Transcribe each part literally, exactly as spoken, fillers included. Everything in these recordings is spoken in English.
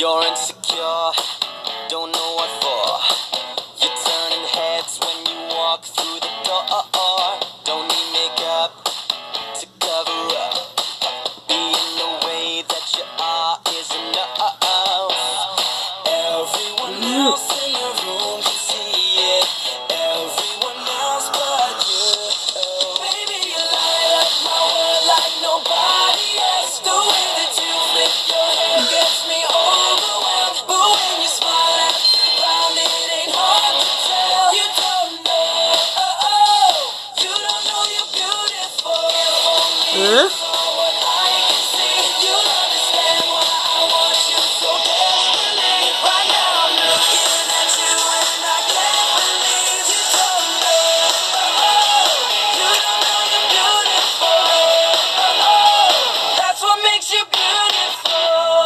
You're insecure, don't know what for. You're turning heads when you walk through the door. Don't need makeup to cover up. Being the way that you are is enough. Everyone else in the room can see it. Everyone else but you. Baby, you light up my world like nobody else. The way that you flip your hair gets me overwhelmed. But when you smile at the ground, it ain't hard to tell. You don't know, oh, oh. You don't know you're beautiful. Only you saw what I can see. You'll understand why I want you so desperately. Right now I'm looking at you and I can't believe you don't know, oh, oh. You don't know you're beautiful, oh, oh. That's what makes you beautiful.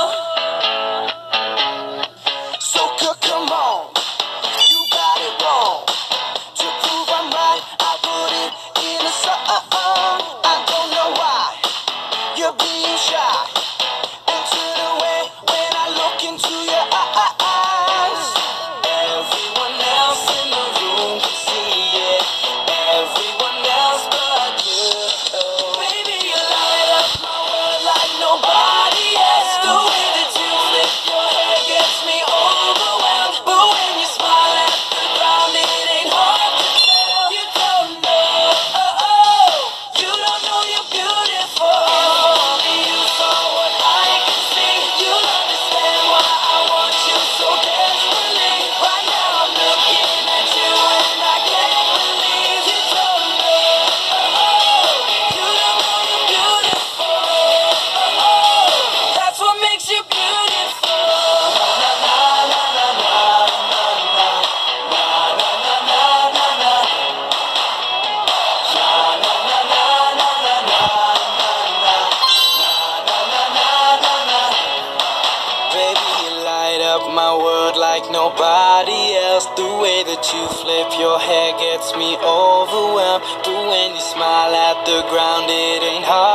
So good, come on, you got it wrong. To prove I'm right, I put it in a song. I don't know why you're being shy and turn away when I look into your eyes. Everyone else in the room can see it. Everyone else but you. Baby, you light up my world like nobody else. The way that you flip your hair gets me overwhelmed. But when you smile at the ground, it ain't hard to tell. You don't know, oh, oh. You don't know you're beautiful. Only you saw what I can see. You'll understand why I want you so desperately. Right now I'm looking at you and I can't believe you don't know, oh, oh. You don't know you're beautiful, oh, oh. That's what makes you beautiful. Na na na na na na na na na na na na na. Na na na na na na na na na na. Baby, you light up my world like nobody else. The way that you flip your hair gets me overwhelmed. But when you smile at the ground, it ain't hard